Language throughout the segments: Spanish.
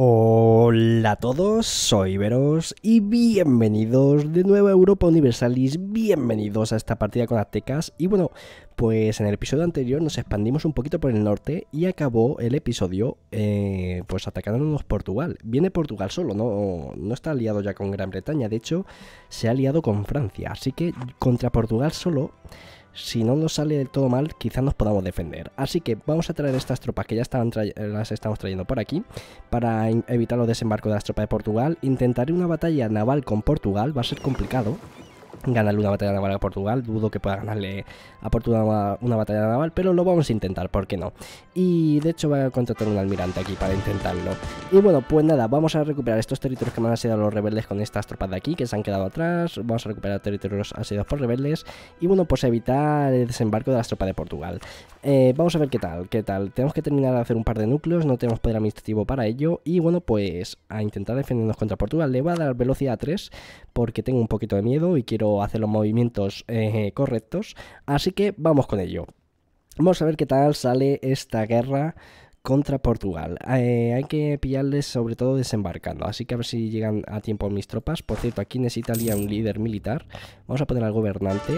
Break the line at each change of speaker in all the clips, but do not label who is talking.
Hola a todos, soy Veros y bienvenidos de nuevo a Europa Universalis, bienvenidos a esta partida con aztecas. Y bueno, pues en el episodio anterior nos expandimos un poquito por el norte y acabó el episodio pues atacándonos Portugal. Viene Portugal solo, no está aliado ya con Gran Bretaña, de hecho se ha aliado con Francia, así que contra Portugal solo, si no nos sale del todo mal, quizás nos podamos defender. Así que vamos a traer estas tropas que ya las estamos trayendo por aquí para evitar los desembarcos de las tropas de Portugal. Intentaré una batalla naval con Portugal, va a ser complicado ganarle una batalla naval a Portugal. Dudo que pueda ganarle a Portugal una batalla naval, pero lo vamos a intentar, ¿por qué no? Y de hecho voy a contratar un almirante aquí para intentarlo. Y bueno, pues nada, vamos a recuperar estos territorios que me han asediado los rebeldes con estas tropas de aquí que se han quedado atrás. Vamos a recuperar territorios asediados por rebeldes y bueno, pues evitar el desembarco de las tropas de Portugal. Vamos a ver qué tal. Tenemos que terminar de hacer un par de núcleos, no tenemos poder administrativo para ello. Y bueno, pues a intentar defendernos contra Portugal. Le voy a dar velocidad 3 porque tengo un poquito de miedo y quiero hacer los movimientos correctos. Así que vamos con ello. Vamos a ver qué tal sale esta guerra contra Portugal. Hay que pillarles sobre todo desembarcando, así que a ver si llegan a tiempo mis tropas. Por cierto, aquí necesitaría un líder militar. Vamos a poner al gobernante.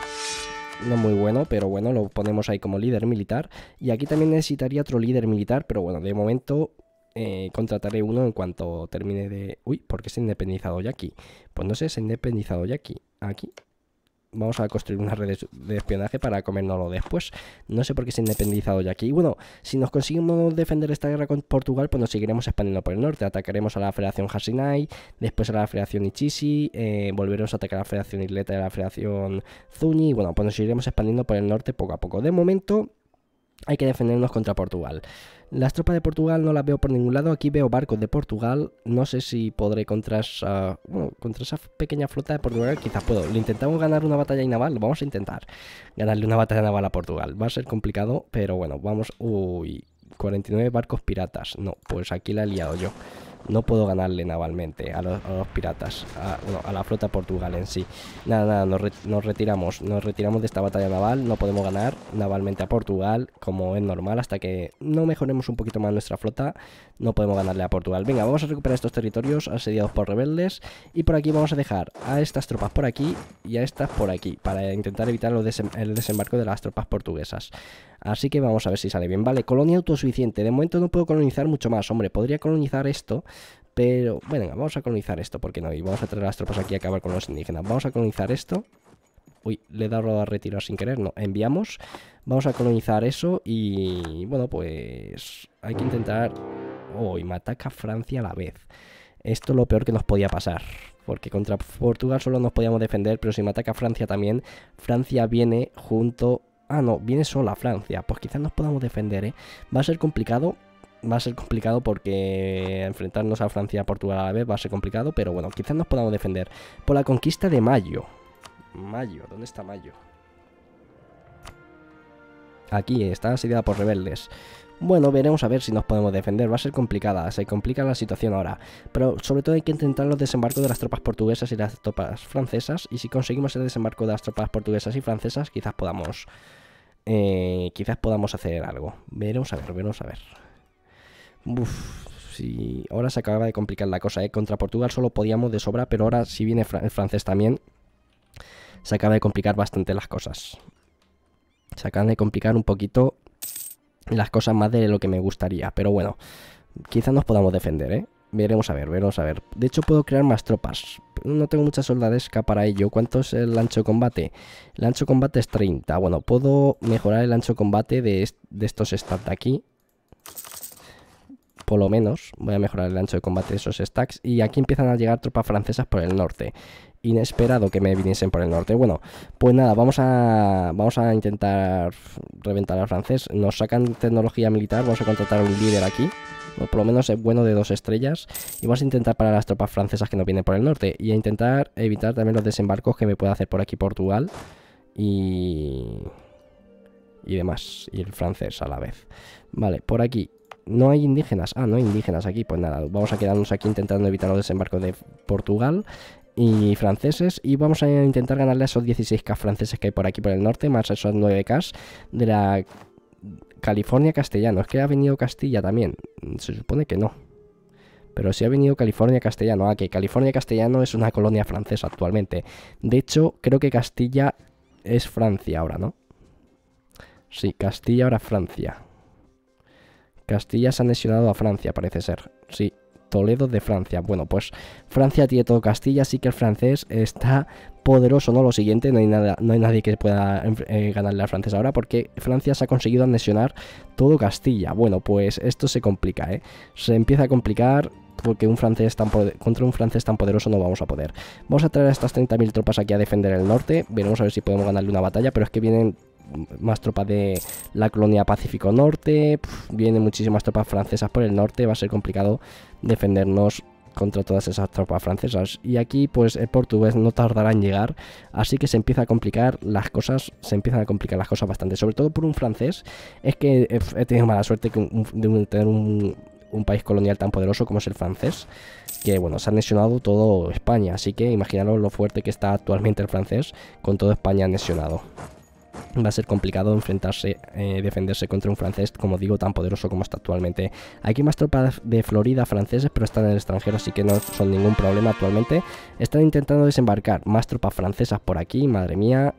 No muy bueno, pero bueno, lo ponemos ahí como líder militar. Y aquí también necesitaría otro líder militar, pero bueno, de momento contrataré uno en cuanto termine de... Uy, ¿por qué se ha independizado ya aquí? Pues no sé, se ha independizado ya aquí. Aquí. Vamos a construir una red de espionaje para comérnoslo después. No sé por qué se ha independizado ya aquí. Y bueno, si nos conseguimos defender esta guerra con Portugal, pues nos seguiremos expandiendo por el norte. Atacaremos a la Federación Hasinai, después a la Federación Ichisi, volveremos a atacar a la Federación Isleta y a la Federación Zuni. Y bueno, pues nos seguiremos expandiendo por el norte poco a poco. De momento hay que defendernos contra Portugal. Las tropas de Portugal no las veo por ningún lado. Aquí veo barcos de Portugal. No sé si podré contra esa pequeña flota de Portugal. Quizás puedo. Le intentamos ganar una batalla naval. Vamos a intentar ganarle una batalla naval a Portugal. Va a ser complicado, pero bueno, vamos. Uy, 49 barcos piratas. No, pues aquí la he liado yo. No puedo ganarle navalmente a los piratas, a la flota Portugal en sí. Nada, nos retiramos de esta batalla naval. No podemos ganar navalmente a Portugal, como es normal. Hasta que no mejoremos un poquito más nuestra flota, no podemos ganarle a Portugal. Venga, vamos a recuperar estos territorios asediados por rebeldes. Y por aquí vamos a dejar a estas tropas por aquí y a estas por aquí, para intentar evitar el desembarco de las tropas portuguesas. Así que vamos a ver si sale bien. Vale, colonia autosuficiente. De momento no puedo colonizar mucho más. Hombre, podría colonizar esto, pero bueno, vamos a colonizar esto, ¿por qué no? Y vamos a traer las tropas aquí a acabar con los indígenas. Vamos a colonizar esto. Uy, le he dado a retirar sin querer, no. Enviamos. Vamos a colonizar eso y bueno, pues hay que intentar... Oh, y me ataca Francia a la vez. Esto es lo peor que nos podía pasar, porque contra Portugal solo nos podíamos defender, pero si me ataca Francia también, Francia viene junto... Ah, no, viene sola Francia. Pues quizás nos podamos defender, ¿eh? Va a ser complicado. Va a ser complicado porque enfrentarnos a Francia y a Portugal a la vez va a ser complicado. Pero bueno, quizás nos podamos defender. Por la conquista de Mayo. Mayo, ¿dónde está Mayo? Aquí, está asediada por rebeldes. Bueno, veremos a ver si nos podemos defender. Va a ser complicada, se complica la situación ahora. Pero sobre todo hay que intentar los desembarcos de las tropas portuguesas y las tropas francesas. Y si conseguimos el desembarco de las tropas portuguesas y francesas, quizás podamos hacer algo. Veremos a ver. Uf, sí, ahora se acaba de complicar la cosa, ¿eh? Contra Portugal solo podíamos de sobra, pero ahora si viene el francés también, se acaba de complicar bastante las cosas. Se acaban de complicar un poquito las cosas más de lo que me gustaría, pero bueno, quizás nos podamos defender, ¿eh? Veremos a ver. De hecho puedo crear más tropas. No tengo mucha soldadesca para ello. ¿Cuánto es el ancho de combate? El ancho de combate es 30. Bueno, puedo mejorar el ancho de combate de estos stats de aquí. Por lo menos voy a mejorar el ancho de combate de esos stacks. Y aquí empiezan a llegar tropas francesas por el norte. Inesperado que me viniesen por el norte. Bueno, pues nada, vamos a intentar reventar al francés. Nos sacan tecnología militar. Vamos a contratar a un líder aquí. O por lo menos es bueno de 2 estrellas. Y vamos a intentar parar a las tropas francesas que nos vienen por el norte. Y a intentar evitar también los desembarcos que me pueda hacer por aquí Portugal. Y demás. Y el francés a la vez. Vale, por aquí. No hay indígenas. Ah, no hay indígenas aquí. Pues nada, vamos a quedarnos aquí intentando evitar los desembarcos de Portugal y franceses. Y vamos a intentar ganarle a esos 16k franceses que hay por aquí por el norte, más esos 9k de la California castellano. Es que ha venido Castilla también. Se supone que no. Pero sí ha venido California Castellano. Ah, que California Castellano es una colonia francesa actualmente. De hecho, creo que Castilla es Francia ahora, ¿no? Sí, Castilla ahora Francia. Castilla se ha anexionado a Francia, parece ser. Sí, Toledo de Francia. Bueno, pues Francia tiene todo Castilla, así que el francés está poderoso, ¿no? Lo siguiente, no hay nadie que pueda ganarle al francés ahora, porque Francia se ha conseguido anexionar todo Castilla. Bueno, pues esto se complica, ¿eh? Se empieza a complicar porque contra un francés tan poderoso no vamos a poder. Vamos a traer a estas 30.000 tropas aquí a defender el norte. Veremos a ver si podemos ganarle una batalla, pero es que vienen más tropas de la colonia Pacífico Norte, vienen muchísimas tropas francesas por el norte, va a ser complicado defendernos contra todas esas tropas francesas. Y aquí pues el portugués no tardará en llegar, así que se empiezan a complicar las cosas bastante, sobre todo por un francés. Es que he tenido mala suerte de tener un país colonial tan poderoso como es el francés, que bueno, se ha anexionado todo España, así que imaginaros lo fuerte que está actualmente el francés con todo España anexionado. Va a ser complicado defenderse contra un francés, como digo, tan poderoso como está actualmente. Aquí hay más tropas de Florida franceses, pero están en el extranjero, así que no son ningún problema actualmente. Están intentando desembarcar más tropas francesas por aquí, madre mía.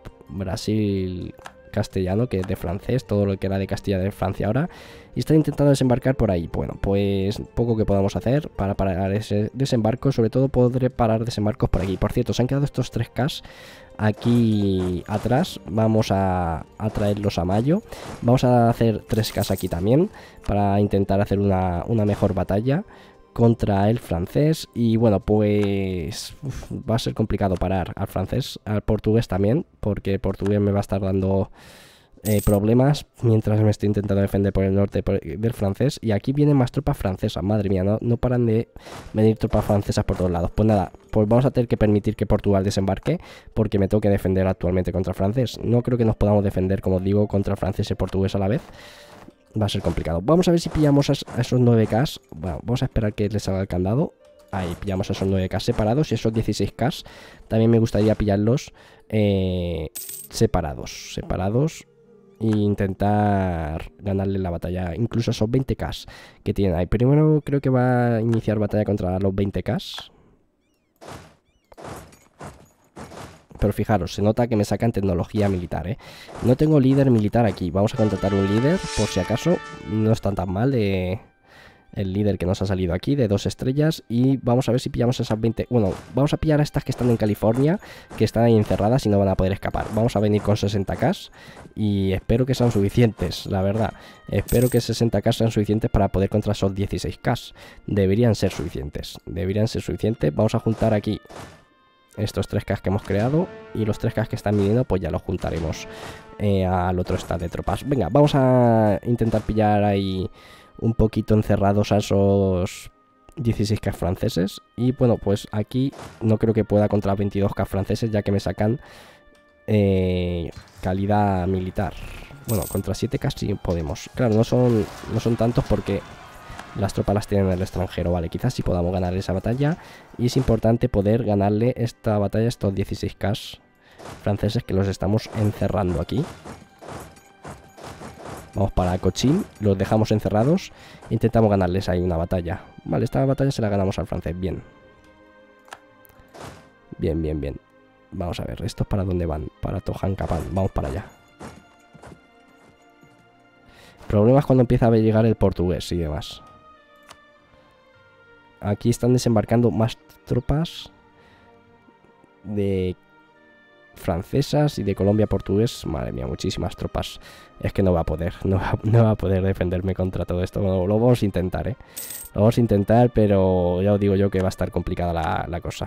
Brasil castellano, que es de francés, todo lo que era de Castilla de Francia ahora. Y están intentando desembarcar por ahí. Bueno, pues poco que podamos hacer para parar ese desembarco. Sobre todo podré parar desembarcos por aquí. Por cierto, se han quedado estos 3Ks aquí atrás. Vamos a traerlos a Mayo. Vamos a hacer 3Ks aquí también para intentar hacer una mejor batalla contra el francés. Y bueno, pues va a ser complicado parar al francés, al portugués también, porque el portugués me va a estar dando problemas mientras me estoy intentando defender por el norte del francés. Y aquí vienen más tropas francesas, madre mía, no paran de venir tropas francesas por todos lados. Pues nada, pues vamos a tener que permitir que Portugal desembarque, porque me tengo que defender actualmente contra el francés. No creo que nos podamos defender, como digo, contra el francés y el portugués a la vez. Va a ser complicado. Vamos a ver si pillamos a esos 9Ks. Bueno, vamos a esperar que les salga el candado. Ahí pillamos a esos 9K separados y esos 16K. También me gustaría pillarlos separados. E intentar ganarle la batalla. Incluso a esos 20K que tienen ahí. Primero creo que va a iniciar batalla contra los 20K. Pero fijaros, se nota que me sacan tecnología militar, ¿eh? No tengo líder militar aquí. Vamos a contratar un líder, por si acaso. No está tan mal el líder que nos ha salido aquí, de 2 estrellas. Y vamos a ver si pillamos esas 20... Bueno, vamos a pillar a estas que están en California, que están ahí encerradas y no van a poder escapar. Vamos a venir con 60K y espero que sean suficientes, la verdad. Espero que 60K sean suficientes para poder contra esos 16K. Deberían ser suficientes. Vamos a juntar aquí estos 3K que hemos creado, y los 3K que están viniendo pues ya los juntaremos al otro stack de tropas. Venga, vamos a intentar pillar ahí un poquito encerrados a esos 16K franceses. Y bueno, pues aquí no creo que pueda contra 22K franceses, ya que me sacan calidad militar. Bueno, contra 7K sí podemos. Claro, no son tantos porque las tropas las tienen en el extranjero, vale, quizás sí podamos ganar esa batalla. Y es importante poder ganarle esta batalla a estos 16K franceses que los estamos encerrando aquí. Vamos para Cochín, los dejamos encerrados. Intentamos ganarles ahí una batalla. Vale, esta batalla se la ganamos al francés, bien. Bien. Vamos a ver, ¿estos para dónde van? Para Tojancapan, vamos para allá. Problemas cuando empieza a llegar el portugués y demás. Aquí están desembarcando más tropas de francesas y de Colombia portugués. Madre mía, muchísimas tropas. Es que no va a poder, no va a poder defenderme contra todo esto. Bueno, lo vamos a intentar, Lo vamos a intentar, pero ya os digo yo que va a estar complicada la cosa.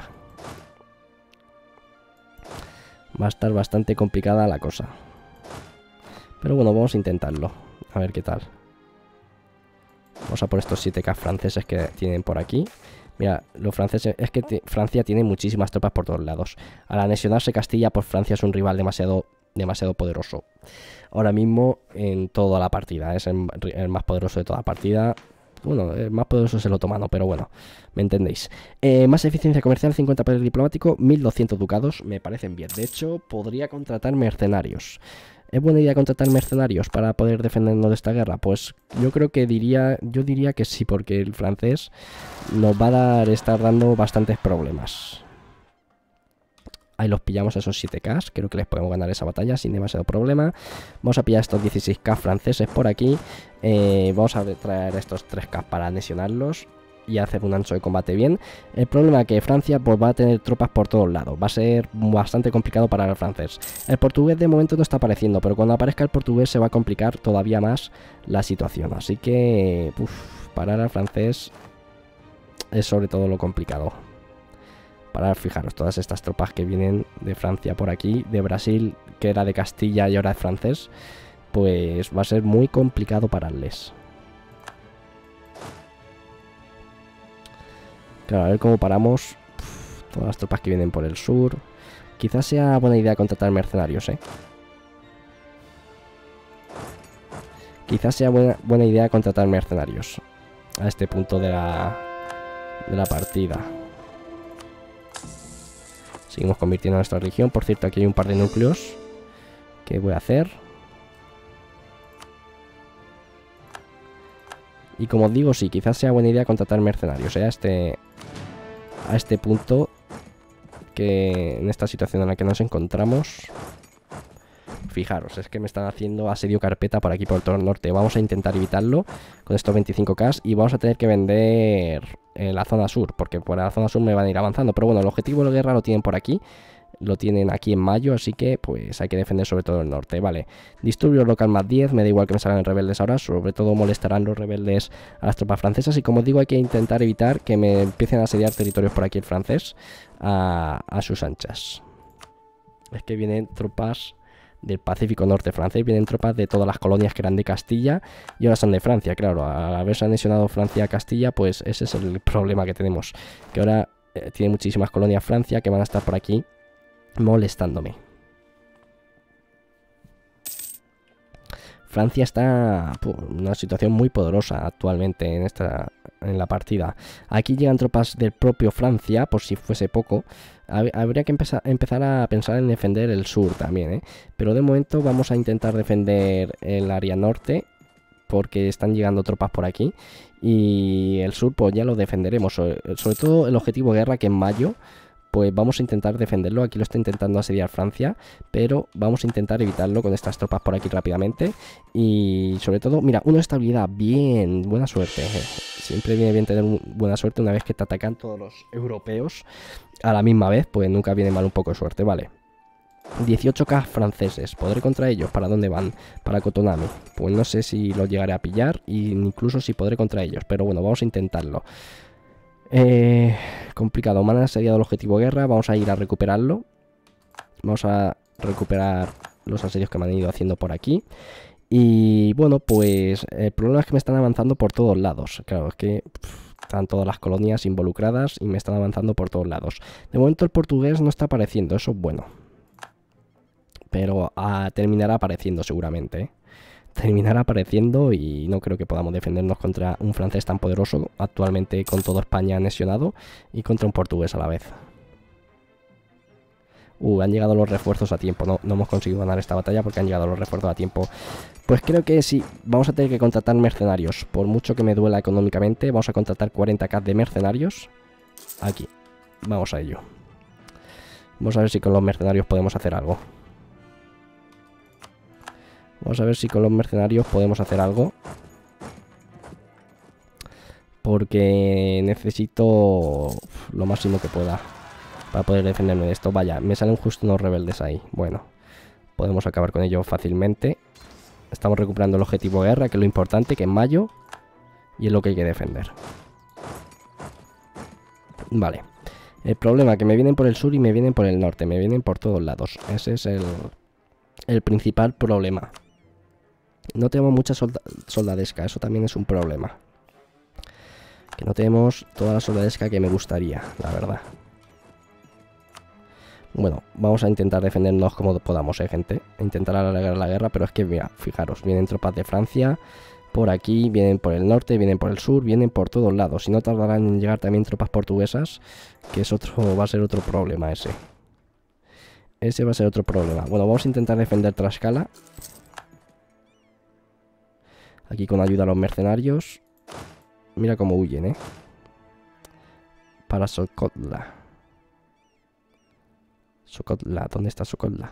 Va a estar bastante complicada la cosa. Pero bueno, vamos a intentarlo. A ver qué tal. Vamos a por estos 7K franceses que tienen por aquí. Mira, los franceses... Es que Francia tiene muchísimas tropas por todos lados. Al anexionarse Castilla, pues Francia es un rival demasiado poderoso. Ahora mismo en toda la partida. Es el más poderoso de toda la partida. Bueno, el más poderoso es el otomano, pero bueno, me entendéis. Más eficiencia comercial, 50 poder diplomático, 1200 ducados. Me parecen bien. De hecho, podría contratar mercenarios. ¿Es buena idea contratar mercenarios para poder defendernos de esta guerra? Pues yo creo que yo diría que sí, porque el francés nos va a estar dando bastantes problemas. Ahí los pillamos a esos 7K, creo que les podemos ganar esa batalla sin demasiado problema. Vamos a pillar estos 16K franceses por aquí. Vamos a traer estos 3K para anexionarlos y hacer un ancho de combate bien. El problema es que Francia pues va a tener tropas por todos lados. Va a ser bastante complicado para el francés. El portugués de momento no está apareciendo, pero cuando aparezca el portugués se va a complicar todavía más la situación. Así que parar al francés es sobre todo lo complicado. Para fijaros, todas estas tropas que vienen de Francia por aquí, de Brasil, que era de Castilla y ahora es francés, pues va a ser muy complicado pararles. Claro, a ver cómo paramos todas las tropas que vienen por el sur. Quizás sea buena idea contratar mercenarios, Quizás sea buena idea contratar mercenarios a este punto de la partida. Seguimos convirtiendo nuestra región. Por cierto, aquí hay un par de núcleos que voy a hacer. Y como os digo, sí, quizás sea buena idea contratar mercenarios, a este punto, que en esta situación en la que nos encontramos. Fijaros, es que me están haciendo asedio carpeta por aquí por todo el norte. Vamos a intentar evitarlo con estos 25K y vamos a tener que vender en la zona sur, porque por la zona sur me van a ir avanzando. Pero bueno, el objetivo de la guerra lo tienen por aquí. Lo tienen aquí en mayo, así que pues hay que defender sobre todo el norte, vale. Disturbio local más 10, me da igual que me salgan rebeldes ahora, sobre todo molestarán los rebeldes a las tropas francesas. Y como os digo, hay que intentar evitar que me empiecen a asediar territorios por aquí el francés a sus anchas. Es que vienen tropas del Pacífico Norte francés, vienen tropas de todas las colonias que eran de Castilla y ahora son de Francia. Claro, al haberse anexionado Francia a Castilla, pues ese es el problema que tenemos, que ahora tiene muchísimas colonias Francia que van a estar por aquí molestándome. Francia está en una situación muy poderosa actualmente en la partida. Aquí llegan tropas del propio Francia, por si fuese poco. Habría que empezar a pensar en defender el sur también, Pero de momento vamos a intentar defender el área norte, porque están llegando tropas por aquí. Y el sur pues ya lo defenderemos. Sobre todo el objetivo guerra, que en mayo pues vamos a intentar defenderlo. Aquí lo está intentando asediar Francia, pero vamos a intentar evitarlo con estas tropas por aquí rápidamente. Y sobre todo, mira, una estabilidad, bien, buena suerte. Siempre viene bien tener buena suerte una vez que te atacan todos los europeos a la misma vez, pues nunca viene mal un poco de suerte, vale. 18K franceses, ¿podré contra ellos? ¿Para dónde van? Para Cotonami. Pues no sé si los llegaré a pillar, e incluso si podré contra ellos, pero bueno, vamos a intentarlo. Complicado, me han asediado el objetivo guerra, vamos a ir a recuperarlo. Vamos a recuperar los asedios que me han ido haciendo por aquí. Y bueno, pues el problema es que me están avanzando por todos lados. Claro, es que están todas las colonias involucradas y me están avanzando por todos lados. De momento el portugués no está apareciendo, eso es bueno. Pero terminará apareciendo seguramente, Terminará apareciendo y no creo que podamos defendernos contra un francés tan poderoso actualmente, con toda España anexionado, y contra un portugués a la vez. Han llegado los refuerzos a tiempo. No hemos conseguido ganar esta batalla porque han llegado los refuerzos a tiempo. Pues creo que sí, vamos a tener que contratar mercenarios. Por mucho que me duela económicamente, vamos a contratar 40K de mercenarios. Aquí, vamos a ello. Vamos a ver si con los mercenarios podemos hacer algo. Vamos a ver si con los mercenarios podemos hacer algo. Porque necesito lo máximo que pueda para poder defenderme de esto. Vaya, me salen justo unos rebeldes ahí. Bueno, podemos acabar con ellos fácilmente. Estamos recuperando el objetivo guerra, que es lo importante, que en mayo. Y es lo que hay que defender. Vale. El problema es que me vienen por el sur y me vienen por el norte. Me vienen por todos lados. Ese es el principal problema. No tenemos mucha soldadesca, eso también es un problema. Que no tenemos toda la soldadesca que me gustaría, la verdad. Bueno, vamos a intentar defendernos como podamos, gente. Intentar alargar la guerra, pero es que, mira, fijaros, vienen tropas de Francia por aquí, vienen por el norte, vienen por el sur, vienen por todos lados. Y no tardarán en llegar también tropas portuguesas, que es va a ser otro problema ese. Ese va a ser otro problema. Bueno, vamos a intentar defender Tlaxcala. Aquí con ayuda a los mercenarios. Mira cómo huyen, ¿eh? Para Sokotla. Sokotla, ¿dónde está Sokotla?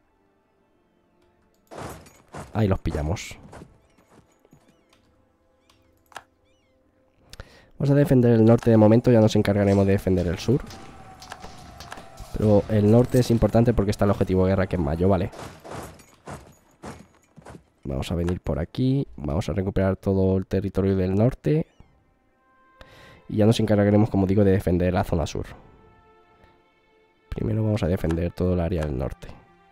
Ahí los pillamos. Vamos a defender el norte de momento, ya nos encargaremos de defender el sur. Pero el norte es importante porque está el objetivo de guerra que es mayo, ¿vale? Vamos a venir por aquí, vamos a recuperar todo el territorio del norte. Y ya nos encargaremos, como digo, de defender la zona sur. Primero vamos a defender todo el área del norte.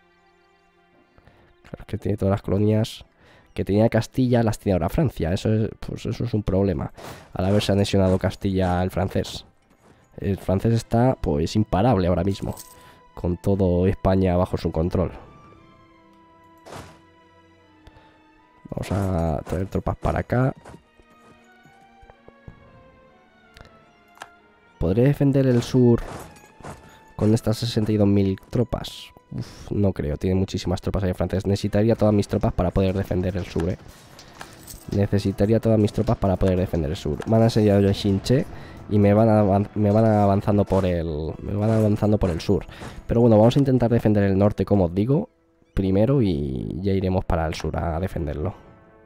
Claro, que tiene todas las colonias que tenía Castilla, las tiene ahora Francia. Eso es un problema. Al haberse anexionado Castilla al francés. El francés está, pues, imparable ahora mismo. Con todo España bajo su control. Vamos a traer tropas para acá. ¿Podré defender el sur con estas 62.000 tropas? Uf, no creo, tiene muchísimas tropas ahí francés. Necesitaría todas mis tropas para poder defender el sur, Necesitaría todas mis tropas para poder defender el sur. Van a asediar el Xinche y me van avanzando por el sur. Pero bueno, vamos a intentar defender el norte, como os digo, primero, y ya iremos para el sur a defenderlo.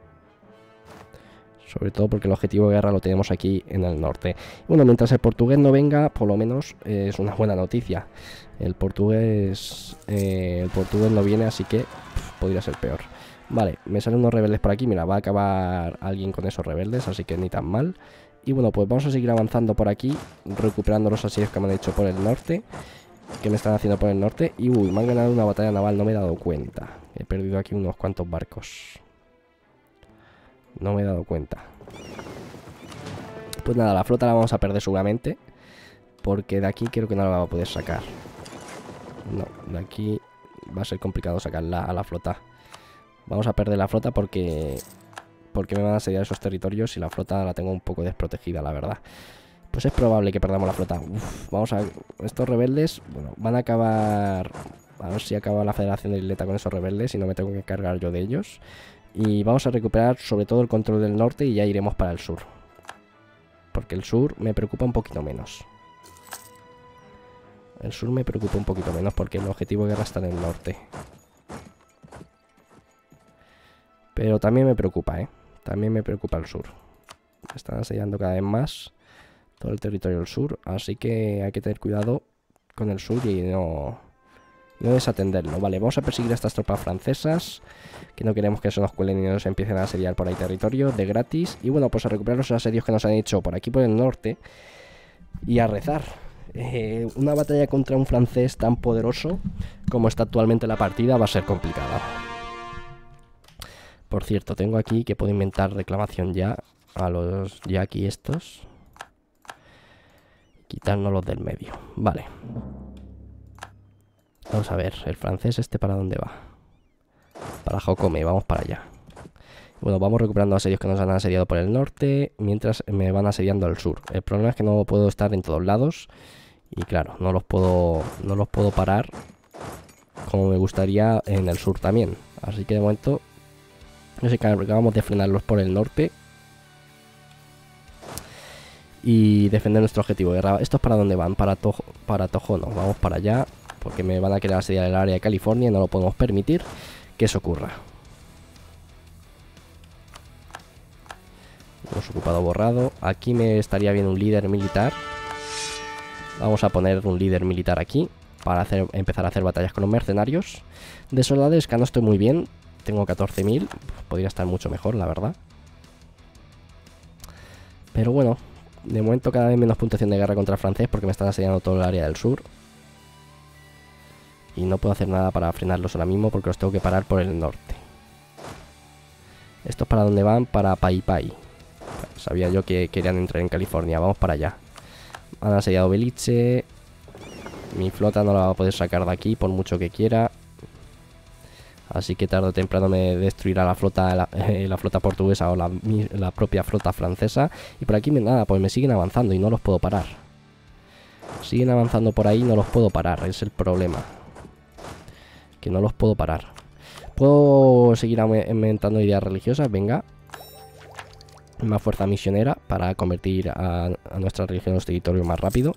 Sobre todo porque el objetivo de guerra lo tenemos aquí en el norte. Bueno, mientras el portugués no venga, por lo menos es una buena noticia. El portugués no viene, así que podría ser peor. Vale, me salen unos rebeldes por aquí. Mira, va a acabar alguien con esos rebeldes, así que ni tan mal. Y bueno, pues vamos a seguir avanzando por aquí, recuperando los asedios que me han hecho por el norte. Que me están haciendo por el norte. Y uy, me han ganado una batalla naval, no me he dado cuenta. He perdido aquí unos cuantos barcos. No me he dado cuenta. Pues nada, la flota la vamos a perder seguramente. Porque de aquí creo que no la va a poder sacar. No, de aquí va a ser complicado sacarla a la flota. Vamos a perder la flota porque me van a asediar esos territorios y la flota la tengo un poco desprotegida, la verdad. Pues es probable que perdamos la flota. Uf, vamos a... Estos rebeldes, bueno, van a acabar... A ver si acaba la Federación de Isleta con esos rebeldes y no me tengo que cargar yo de ellos. Y vamos a recuperar sobre todo el control del norte y ya iremos para el sur. Porque el sur me preocupa un poquito menos. El sur me preocupa un poquito menos porque el objetivo de guerra está en el norte. Pero también me preocupa, También me preocupa el sur. Están asediando cada vez más todo el territorio del sur. Así que hay que tener cuidado con el sur y no desatenderlo. Vale, vamos a perseguir a estas tropas francesas, que no queremos que se nos cuelen y nos empiecen a asediar por ahí territorio de gratis. Y bueno, pues a recuperar los asedios que nos han hecho por aquí por el norte. Y a rezar. Una batalla contra un francés tan poderoso como está actualmente la partida va a ser complicada. Por cierto, tengo aquí que puedo inventar reclamación ya a los yaqui estos. Quitárnoslos del medio. Vale. Vamos a ver, el francés este ¿para dónde va? Para Jocome, vamos para allá. Bueno, vamos recuperando asedios que nos han asediado por el norte, mientras me van asediando al sur. El problema es que no puedo estar en todos lados. Y claro, no los puedo parar como me gustaría en el sur también. Así que de momento nos encargamos de frenarlos por el norte y defender nuestro objetivo de guerra. ¿Estos para dónde van? Para Tojono. Vamos para allá, porque me van a querer asediar el área de California y no lo podemos permitir que eso ocurra. Hemos ocupado borrado. Aquí me estaría bien un líder militar. Vamos a poner un líder militar aquí para empezar a hacer batallas con los mercenarios. De soldadesca no estoy muy bien. Tengo 14.000. Podría estar mucho mejor, la verdad. Pero bueno, de momento cada vez menos puntuación de guerra contra el francés porque me están asediando todo el área del sur. Y no puedo hacer nada para frenarlos ahora mismo porque los tengo que parar por el norte. ¿Estos para dónde van? Para Pai Pai. Sabía yo que querían entrar en California. Vamos para allá. Han asediado Belice. Mi flota no la va a poder sacar de aquí por mucho que quiera. Así que tarde o temprano me destruirá la flota portuguesa o la propia flota francesa. Y por aquí nada, pues me siguen avanzando y no los puedo parar. Siguen avanzando por ahí y no los puedo parar, es el problema. Que no los puedo parar. ¿Puedo seguir aumentando ideas religiosas? Venga. Más fuerza misionera para convertir a nuestra religión en los territorios más rápido.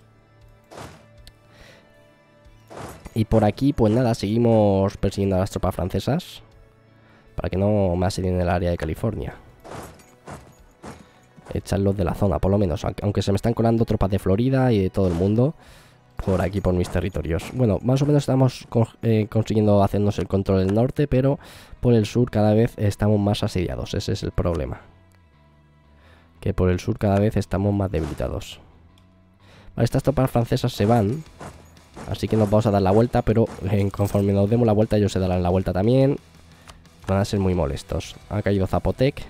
Y por aquí, pues nada, seguimos persiguiendo a las tropas francesas para que no me asedien en el área de California. Echarlos de la zona, por lo menos. Aunque se me están colando tropas de Florida y de todo el mundo por aquí, por mis territorios. Bueno, más o menos estamos consiguiendo hacernos el control del norte, pero por el sur cada vez estamos más asediados. Ese es el problema. Que por el sur cada vez estamos más debilitados. Vale, estas tropas francesas se van. Así que nos vamos a dar la vuelta, pero conforme nos demos la vuelta ellos se darán la vuelta también. Van a ser muy molestos. Ha caído Zapotec.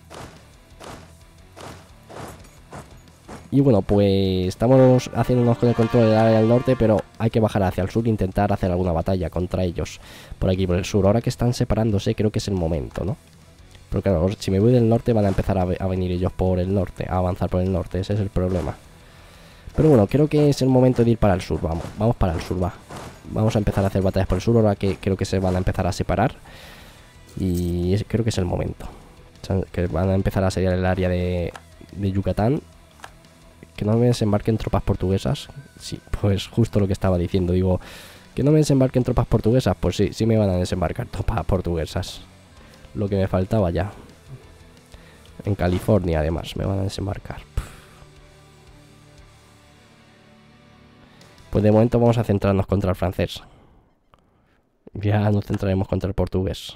Y bueno, pues estamos haciéndonos con el control del área del norte, pero hay que bajar hacia el sur e intentar hacer alguna batalla contra ellos. Por aquí, por el sur. Ahora que están separándose, creo que es el momento, ¿no? Pero claro, si me voy del norte van a empezar a venir ellos por el norte, a avanzar por el norte. Ese es el problema. Pero bueno, creo que es el momento de ir para el sur. Vamos para el sur, va. Vamos a empezar a hacer batallas por el sur, ahora que creo que se van a empezar a separar. Y creo que es el momento. O sea, que van a empezar a asediar el área de Yucatán. Que no me desembarquen tropas portuguesas. Sí, pues justo lo que estaba diciendo. Digo, que no me desembarquen tropas portuguesas. Pues sí, sí me van a desembarcar tropas portuguesas. Lo que me faltaba ya. En California además me van a desembarcar. Pues de momento vamos a centrarnos contra el francés. Ya nos centraremos contra el portugués.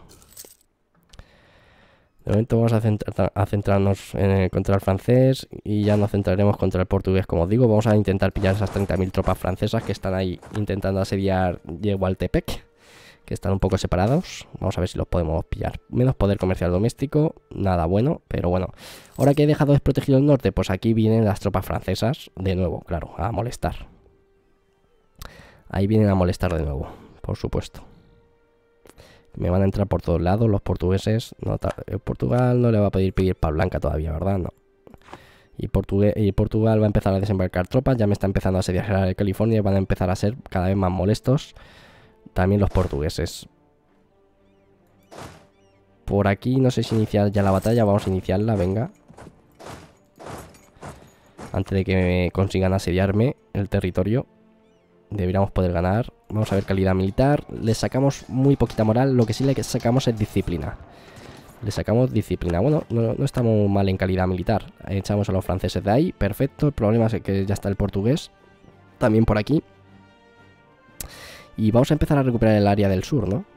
De momento vamos a centrarnos contra el francés y ya nos centraremos contra el portugués, como os digo. Vamos a intentar pillar esas 30.000 tropas francesas que están ahí intentando asediar Yehualtepec, que están un poco separados. Vamos a ver si los podemos pillar. Menos poder comercial doméstico, nada bueno, pero bueno. Ahora que he dejado desprotegido el norte, pues aquí vienen las tropas francesas de nuevo, claro, a molestar. Ahí vienen a molestar de nuevo, por supuesto. Me van a entrar por todos lados los portugueses. No, Portugal no le va a pedir paz blanca todavía, ¿verdad? No. Y Portugal va a empezar a desembarcar tropas. Ya me está empezando a asediar California y van a empezar a ser cada vez más molestos también los portugueses. Por aquí no sé si iniciar ya la batalla. Vamos a iniciarla, venga. Antes de que me consigan asediarme el territorio. Deberíamos poder ganar. Vamos a ver calidad militar. Le sacamos muy poquita moral. Lo que sí le sacamos es disciplina. Le sacamos disciplina. Bueno, no estamos mal en calidad militar. Echamos a los franceses de ahí. Perfecto. El problema es que ya está el portugués también por aquí. Y vamos a empezar a recuperar el área del sur, ¿no?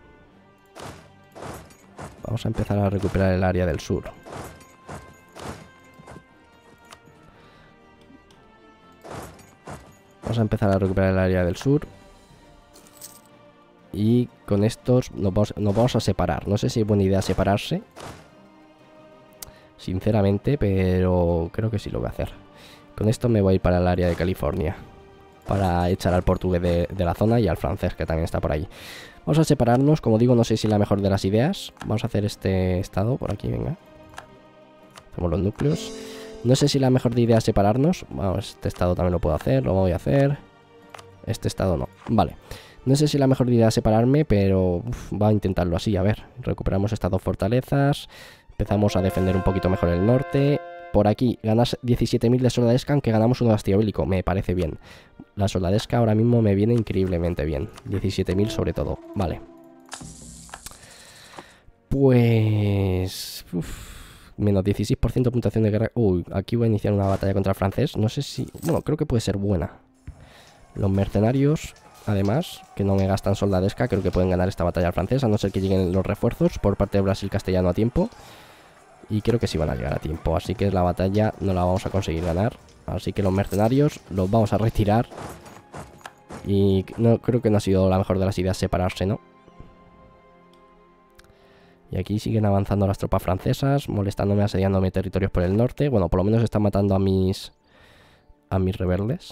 Vamos a empezar a recuperar el área del sur. Vamos a empezar a recuperar el área del sur. Y con estos nos vamos a separar. No sé si es buena idea separarse, sinceramente, pero creo que sí lo voy a hacer. Con esto me voy a ir para el área de California, para echar al portugués de la zona y al francés, que también está por ahí. Vamos a separarnos, como digo, no sé si es la mejor de las ideas. Vamos a hacer este estado por aquí, venga. Hacemos los núcleos. No sé si la mejor de ideas es separarnos. Vamos, este estado también lo puedo hacer, lo voy a hacer. Este estado no, vale. No sé si la mejor idea es separarme, pero va a intentarlo así, a ver. Recuperamos estas dos fortalezas. Empezamos a defender un poquito mejor el norte. Por aquí, ganas 17.000 de soldadesca, aunque ganamos un hastío bélico. Me parece bien. La soldadesca ahora mismo me viene increíblemente bien. 17.000 sobre todo, vale. Pues... menos 16% de puntuación de guerra. Uy, aquí voy a iniciar una batalla contra el francés. No sé si... bueno, creo que puede ser buena. Los mercenarios... además, que no me gastan soldadesca, creo que pueden ganar esta batalla al francés, a no ser que lleguen los refuerzos por parte de Brasil castellano a tiempo. Y creo que sí van a llegar a tiempo, así que la batalla no la vamos a conseguir ganar. Así que los mercenarios los vamos a retirar. Y no creo que no ha sido la mejor de las ideas separarse, ¿no? Y aquí siguen avanzando las tropas francesas, molestándome, asediándome territorios por el norte. Bueno, por lo menos están matando a mis rebeldes.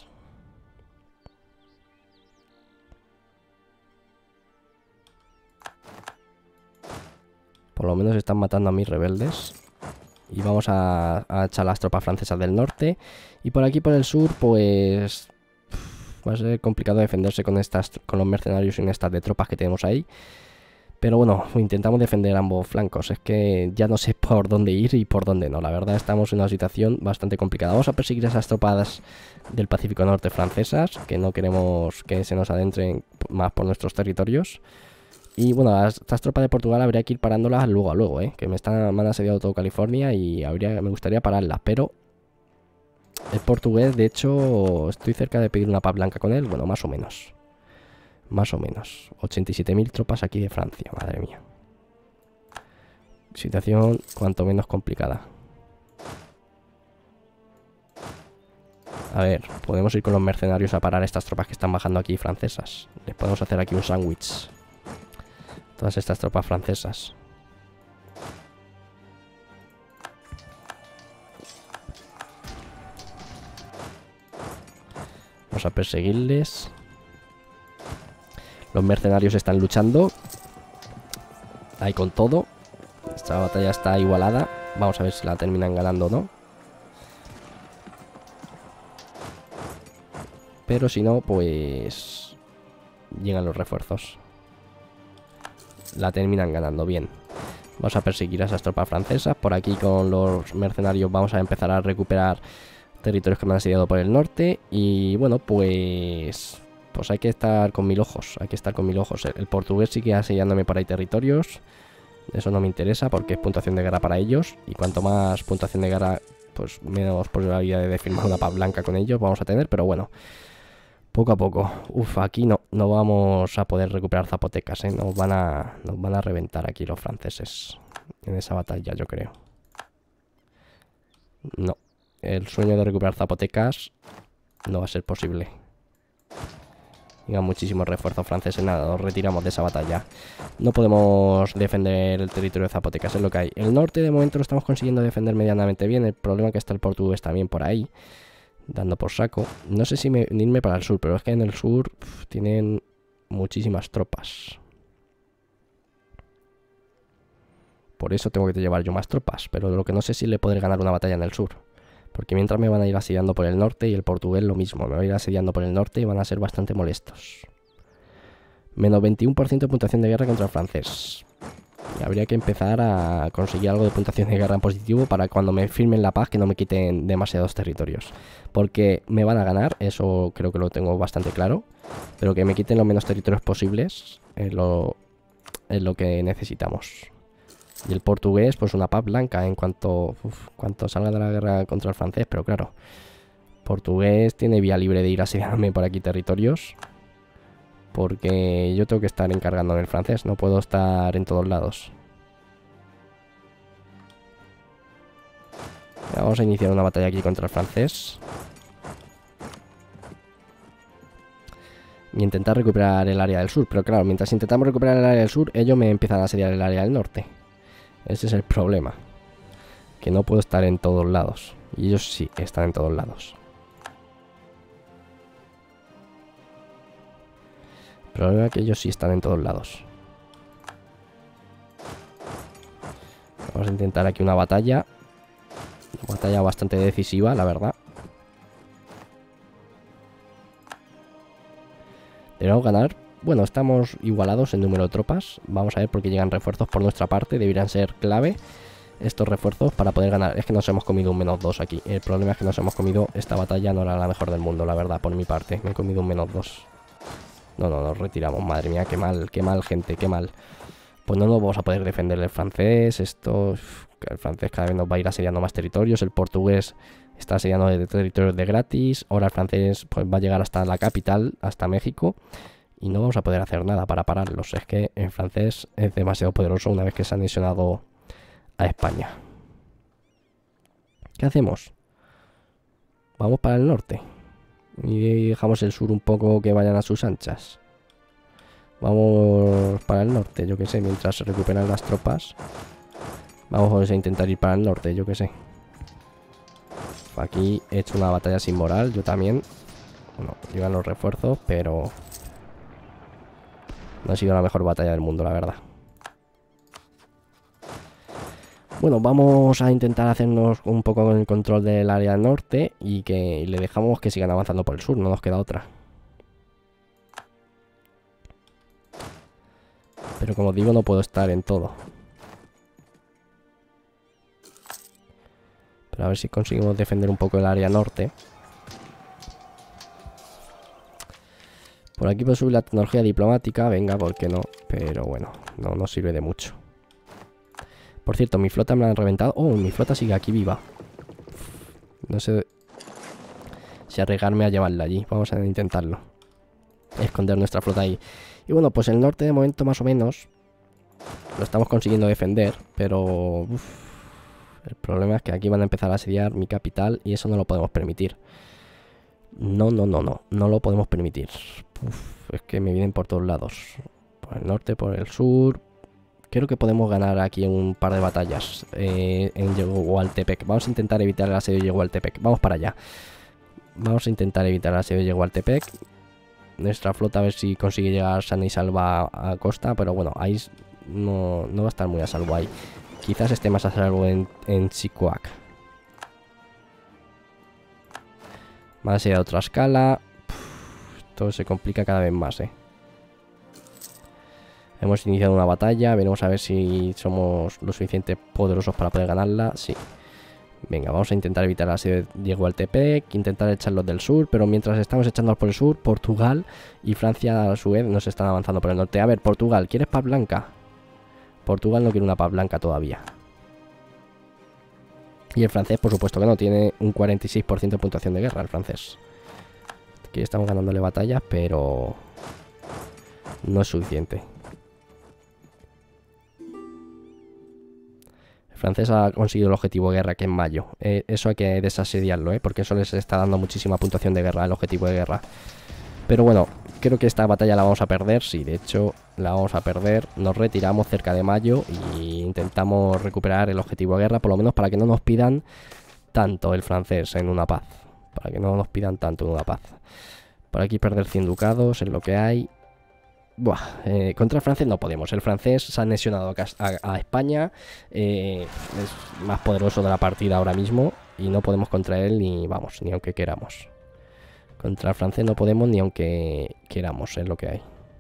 Por lo menos están matando a mis rebeldes. Y vamos a echar las tropas francesas del norte. Y por aquí por el sur, pues... va a ser complicado defenderse con los mercenarios y estas de tropas que tenemos ahí. Pero bueno, intentamos defender ambos flancos. Es que ya no sé por dónde ir y por dónde no. La verdad estamos en una situación bastante complicada. Vamos a perseguir a esas tropas del Pacífico Norte francesas, que no queremos que se nos adentren más por nuestros territorios. Y bueno, a estas tropas de Portugal habría que ir parándolas luego a luego, que me han asediado todo California y me gustaría pararlas, pero el portugués, de hecho, estoy cerca de pedir una paz blanca con él, bueno, más o menos. Más o menos. 87.000 tropas aquí de Francia, madre mía. Situación cuanto menos complicada. A ver, podemos ir con los mercenarios a parar estas tropas que están bajando aquí francesas. Les podemos hacer aquí un sándwich. Todas estas tropas francesas. Vamos a perseguirles. Los mercenarios están luchando. Ahí con todo. Esta batalla está igualada. Vamos a ver si la terminan ganando o no. Pero si no, pues llegan los refuerzos. La terminan ganando bien. Vamos a perseguir a esas tropas francesas. Por aquí con los mercenarios vamos a empezar a recuperar territorios que me han asediado por el norte. Y bueno, pues hay que estar con mil ojos. Hay que estar con mil ojos. El portugués sigue asediándome por ahí territorios. Eso no me interesa porque es puntuación de guerra para ellos. Y cuanto más puntuación de guerra, pues menos probabilidad de firmar una paz blanca con ellos vamos a tener. Pero bueno, poco a poco. Uf, aquí no vamos a poder recuperar Zapotecas, Nos van a reventar aquí los franceses en esa batalla, yo creo. No. El sueño de recuperar Zapotecas no va a ser posible. Llegan muchísimos refuerzos franceses. Nada, nos retiramos de esa batalla. No podemos defender el territorio de Zapotecas, es lo que hay. El norte de momento lo estamos consiguiendo defender medianamente bien. El problema es que está el portugués también por ahí, dando por saco. No sé si irme para el sur, pero es que en el sur tienen muchísimas tropas. Por eso tengo que llevar yo más tropas. Pero lo que no sé es si le podré ganar una batalla en el sur. Porque mientras me van a ir asediando por el norte y el portugués lo mismo. Me va a ir asediando por el norte y van a ser bastante molestos. Menos 21% de puntuación de guerra contra el francés. Y habría que empezar a conseguir algo de puntuación de guerra en positivo para cuando me firmen la paz que no me quiten demasiados territorios. Porque me van a ganar, eso creo que lo tengo bastante claro. Pero que me quiten los menos territorios posibles es lo que necesitamos. Y el portugués, pues una paz blanca en cuanto salga de la guerra contra el francés. Pero claro, portugués tiene vía libre de ir asediándome por aquí territorios. Porque yo tengo que estar encargándome del francés. No puedo estar en todos lados. Vamos a iniciar una batalla aquí contra el francés. Y intentar recuperar el área del sur. Pero claro, mientras intentamos recuperar el área del sur, ellos me empiezan a asediar el área del norte. Ese es el problema. Que no puedo estar en todos lados. Y ellos sí están en todos lados. El problema es que ellos sí están en todos lados. Vamos a intentar aquí una batalla. Una batalla bastante decisiva, la verdad. Debemos ganar. Bueno, estamos igualados en número de tropas. Vamos a ver porque llegan refuerzos por nuestra parte. Deberían ser clave estos refuerzos para poder ganar. Es que nos hemos comido un -2 aquí. El problema es que nos hemos comido... Esta batalla no era la mejor del mundo, la verdad, por mi parte. Me he comido un -2. No, nos retiramos. Madre mía, qué mal, gente, qué mal. Pues no nos vamos a poder defender el francés. El francés cada vez nos va a ir asediando más territorios. El portugués está asediando de territorios de gratis. Ahora el francés pues va a llegar hasta la capital, hasta México. Y no vamos a poder hacer nada para pararlos. Es que el francés es demasiado poderoso una vez que se ha anexionado a España. ¿Qué hacemos? Vamos para el norte. Y dejamos el sur un poco que vayan a sus anchas. Vamos para el norte, yo que sé, mientras se recuperan las tropas. Vamos a intentar ir para el norte, yo que sé. Aquí he hecho una batalla sin moral, yo también. Bueno, llegan los refuerzos, pero... no ha sido la mejor batalla del mundo, la verdad. Bueno, vamos a intentar hacernos un poco con el control del área norte y le dejamos que sigan avanzando por el sur, no nos queda otra. Pero como digo, no puedo estar en todo. Pero a ver si conseguimos defender un poco el área norte. Por aquí puedo subir la tecnología diplomática. Venga, ¿por qué no? Pero bueno, no sirve de mucho. Por cierto, mi flota me la han reventado. Oh, mi flota sigue aquí viva. No sé si arriesgarme a llevarla allí. Vamos a intentarlo. Esconder nuestra flota ahí. Y bueno, pues el norte de momento más o menos lo estamos consiguiendo defender. Pero el problema es que aquí van a empezar a asediar mi capital y eso no lo podemos permitir. No lo podemos permitir. Es que me vienen por todos lados. Por el norte, por el sur. Creo que podemos ganar aquí un par de batallas en Yegualtepec. Vamos a intentar evitar el asedio de Yegualtepec. Vamos para allá. Vamos a intentar evitar el asedio de Yegualtepec. Nuestra flota a ver si consigue llegar sana y salva a costa. Pero bueno, ahí no va a estar muy a salvo ahí. Quizás esté más a salvo en Sicuac. Más allá de otra escala. Todo se complica cada vez más, Hemos iniciado una batalla. Veremos a ver si somos lo suficientemente poderosos para poder ganarla. Sí. Venga, vamos a intentar evitar el asedio de Yegualtepec. Intentar echarlos del sur. Pero mientras estamos echándolos por el sur, Portugal y Francia a su vez nos están avanzando por el norte. A ver, Portugal, ¿quieres paz blanca? Portugal no quiere una paz blanca todavía. Y el francés, por supuesto que no, tiene un 46% de puntuación de guerra, el francés. Aquí estamos ganándole batallas, pero no es suficiente. El francés ha conseguido el objetivo de guerra, que es mayo. Eso hay que desasediarlo, porque eso les está dando muchísima puntuación de guerra, el objetivo de guerra. Pero bueno, creo que esta batalla la vamos a perder. Sí, de hecho, la vamos a perder. Nos retiramos cerca de mayo y intentamos recuperar el objetivo de guerra, por lo menos para que no nos pidan tanto el francés en una paz. Para que no nos pidan tanto en una paz. Por aquí perder 100 ducados es lo que hay. Buah, contra el francés no podemos. El francés se ha anexionado a España. Es más poderoso de la partida ahora mismo. Y no podemos contra él ni aunque queramos. Contra el francés no podemos ni aunque queramos, es lo que hay.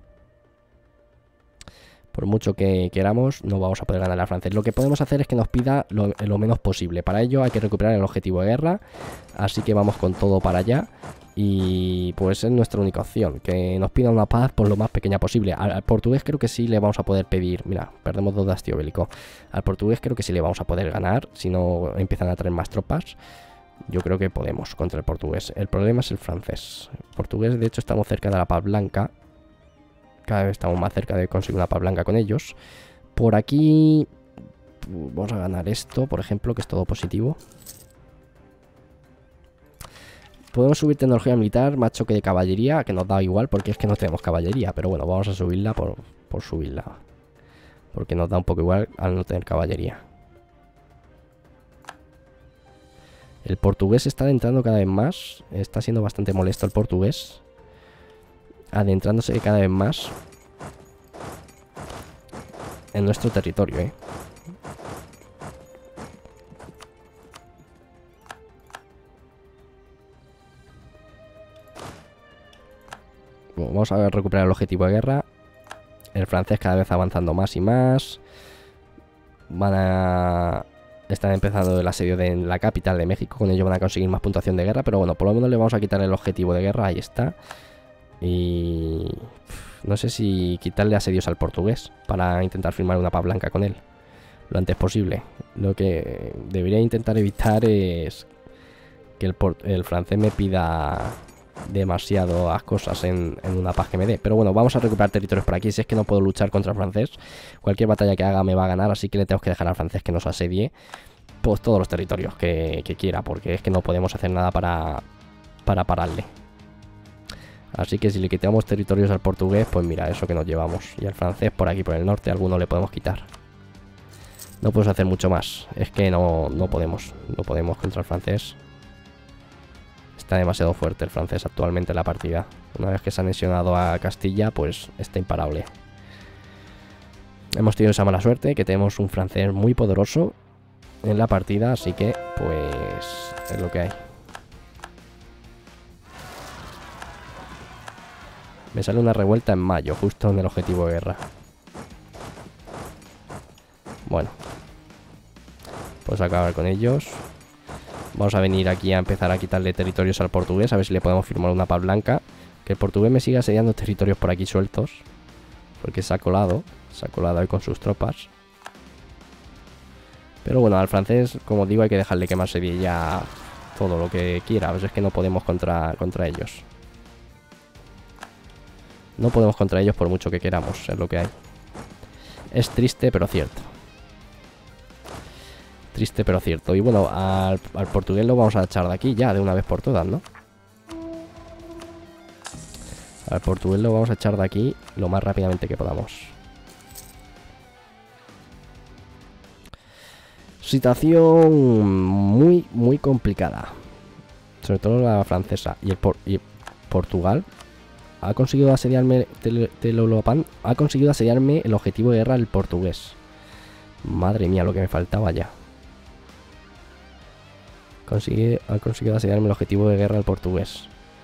Por mucho que queramos, no vamos a poder ganar al francés. Lo que podemos hacer es que nos pida lo menos posible. Para ello hay que recuperar el objetivo de guerra. Así que vamos con todo para allá. Y pues es nuestra única opción. Que nos pida una paz por lo más pequeña posible. Al portugués creo que sí le vamos a poder pedir. Mira, perdemos 2 de hastío bélico. Al portugués creo que sí le vamos a poder ganar. Si no empiezan a traer más tropas. Yo creo que podemos contra el portugués. El problema es el francés. El portugués, de hecho, estamos cerca de la paz blanca. Cada vez estamos más cerca de conseguir una paz blanca con ellos. Por aquí vamos a ganar esto, por ejemplo, que es todo positivo. Podemos subir tecnología militar, más choque de caballería, que nos da igual porque es que no tenemos caballería. Pero bueno, vamos a subirla por subirla. Porque nos da un poco igual al no tener caballería. El portugués está adentrando cada vez más. Está siendo bastante molesto el portugués. Adentrándose cada vez más en nuestro territorio, Bueno, vamos a recuperar el objetivo de guerra. El francés cada vez avanzando más y más. Están empezando el asedio de la capital de México. Con ello van a conseguir más puntuación de guerra. Pero bueno, por lo menos le vamos a quitar el objetivo de guerra. Ahí está. Y no sé si quitarle asedios al portugués para intentar firmar una paz blanca con él lo antes posible. Lo que debería intentar evitar es que el francés me pida demasiadas cosas en una paz que me dé. Pero bueno, vamos a recuperar territorios por aquí. Si es que no puedo luchar contra el francés, cualquier batalla que haga me va a ganar. Así que le tengo que dejar al francés que nos asedie pues todos los territorios que quiera, porque es que no podemos hacer nada para pararle. Así que si le quitamos territorios al portugués, pues mira, eso que nos llevamos. Y al francés por aquí, por el norte, alguno le podemos quitar. No podemos hacer mucho más. Es que no podemos. No podemos contra el francés. Está demasiado fuerte el francés actualmente en la partida. Una vez que se ha anexionado a Castilla, pues está imparable. Hemos tenido esa mala suerte, que tenemos un francés muy poderoso en la partida. Así que, pues, es lo que hay. Me sale una revuelta en mayo, justo en el objetivo de guerra. Bueno, pues acabar con ellos. Vamos a venir aquí a empezar a quitarle territorios al portugués. A ver si le podemos firmar una paz blanca. Que el portugués me siga asediando territorios por aquí sueltos. Porque se ha colado ahí con sus tropas. Pero bueno, al francés, como digo, hay que dejarle quemarse bien ya todo lo que quiera. Pues es que no podemos contra ellos. No podemos contra ellos por mucho que queramos, es lo que hay. Es triste, pero cierto. Triste, pero cierto. Y bueno, al portugués lo vamos a echar de aquí ya, de una vez por todas, ¿no? Al portugués lo vamos a echar de aquí lo más rápidamente que podamos. Situación muy, muy complicada. Sobre todo la francesa. Y Portugal ha conseguido asediarme Teloloapan. Ha conseguido asediarme el objetivo de guerra del portugués. Madre mía, lo que me faltaba ya. Ha conseguido asediarme el objetivo de guerra del portugués.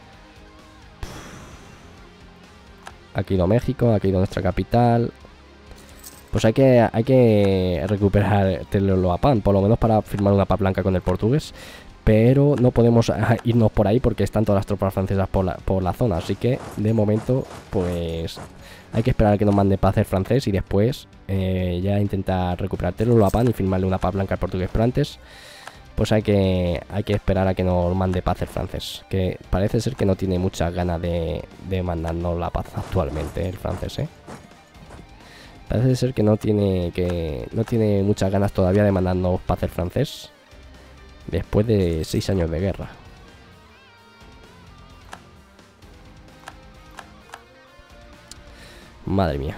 Ha caído México, ha caído nuestra capital. Pues hay que recuperar Teloloapan, por lo menos para firmar una paz blanca con el portugués. Pero no podemos irnos por ahí porque están todas las tropas francesas por la zona. Así que, de momento, pues hay que esperar a que nos mande paz el francés. Y después ya intentar recuperar Teloloapan y firmarle una paz blanca al portugués. Pero antes, pues hay que esperar a que nos mande paz el francés. Que parece ser que no tiene muchas ganas de mandarnos la paz actualmente el francés, ¿eh? Parece ser que no tiene muchas ganas todavía de mandarnos paz el francés. Después de 6 años de guerra. Madre mía.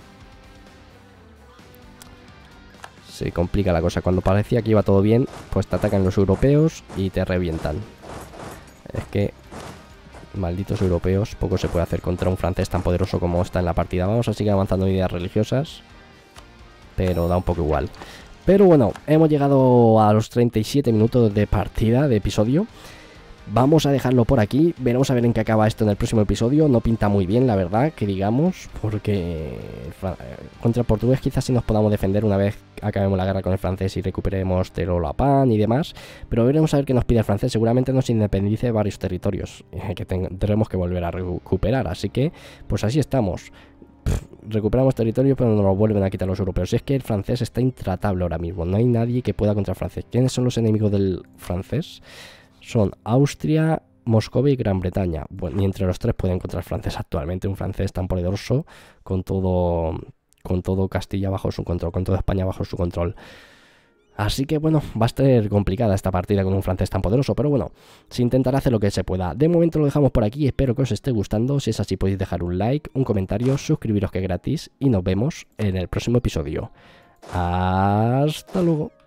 Se complica la cosa. Cuando parecía que iba todo bien, pues te atacan los europeos y te revientan. Es que malditos europeos, poco se puede hacer contra un francés tan poderoso como está en la partida. Vamos a seguir avanzando en ideas religiosas, pero da un poco igual. Pero bueno, hemos llegado a los 37 minutos de partida, de episodio. Vamos a dejarlo por aquí. Veremos a ver en qué acaba esto en el próximo episodio. No pinta muy bien, la verdad, que digamos, porque contra el portugués quizás sí nos podamos defender una vez acabemos la guerra con el francés y recuperemos Teloloapan y demás. Pero veremos a ver qué nos pide el francés. Seguramente nos independice de varios territorios que tendremos que volver a recuperar. Así que, pues así estamos. Recuperamos territorio, pero nos lo vuelven a quitar los europeos. Y es que el francés está intratable ahora mismo. No hay nadie que pueda contra el francés. ¿Quiénes son los enemigos del francés? Son Austria, Moscovia y Gran Bretaña. Bueno, ni entre los tres pueden contra el francés actualmente. Un francés tan poderoso con todo Castilla bajo su control, con toda España bajo su control. Así que bueno, va a estar complicada esta partida con un francés tan poderoso, pero bueno, se intentará hacer lo que se pueda. De momento lo dejamos por aquí, espero que os esté gustando. Si es así podéis dejar un like, un comentario, suscribiros que es gratis y nos vemos en el próximo episodio. Hasta luego.